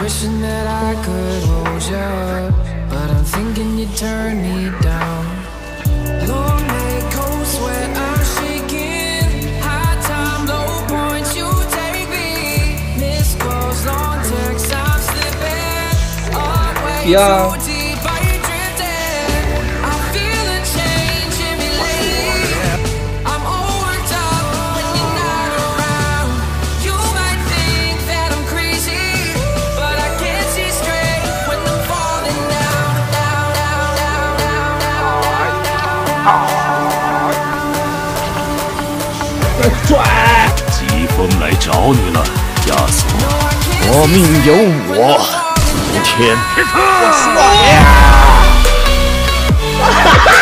Wishing that I could hold you up, but I'm thinking you turn me down. Long night, cold sweat, I'm shaking. High time, low points, you take me. Missed calls, long texts, I'm slipping. Always so deep, are you drifting? I feel a change in me lately. I'm all worked up when you're not around. You might think that I'm crazy, but I can't see straight when I'm falling down, down, down, down, down, down. 拽！ 疾风来找你了，亚索。 我命由我，无天。 我爽呀！